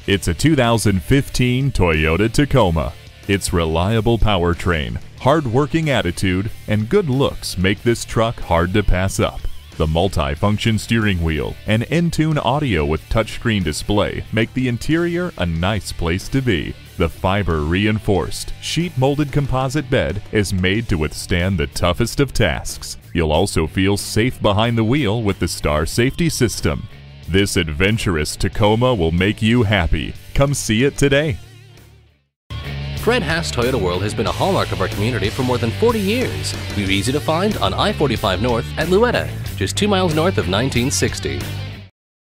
It's a 2015 Toyota Tacoma. Its reliable powertrain, hard-working attitude, and good looks make this truck hard to pass up. The multi-function steering wheel and Entune audio with touchscreen display make the interior a nice place to be. The fiber-reinforced, sheet-molded composite bed is made to withstand the toughest of tasks. You'll also feel safe behind the wheel with the Star Safety System. This adventurous Tacoma will make you happy. Come see it today. Fred Haas Toyota World has been a hallmark of our community for more than 40 years. We're easy to find on I-45 North at Louetta, just 2 miles north of 1960.